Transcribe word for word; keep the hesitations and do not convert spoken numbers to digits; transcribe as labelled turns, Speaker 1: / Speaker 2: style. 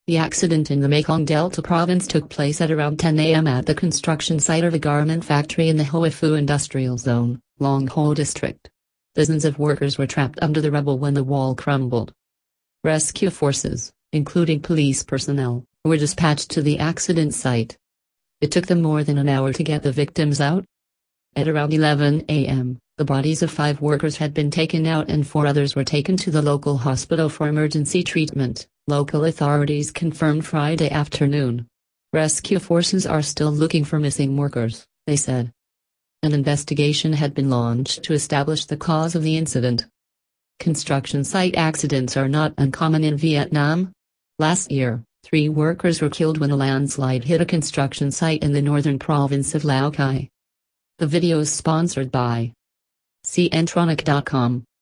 Speaker 1: The accident in the Mekong Delta province took place at around ten a m at the construction site of a garment factory in the Hoa Phu Industrial Zone, Long Ho district. Dozens of workers were trapped under the rubble when the wall crumbled. Rescue forces, including police personnel, were dispatched to the accident site. It took them more than an hour to get the victims out. At around eleven a m, the bodies of five workers had been taken out and four others were taken to the local hospital for emergency treatment, local authorities confirmed Friday afternoon. Rescue forces are still looking for missing workers, they said. An investigation had been launched to establish the cause of the incident. Construction site accidents are not uncommon in Vietnam. Last year, three workers were killed when a landslide hit a construction site in the northern province of Lao Cai. The video is sponsored by C N tronic dot com.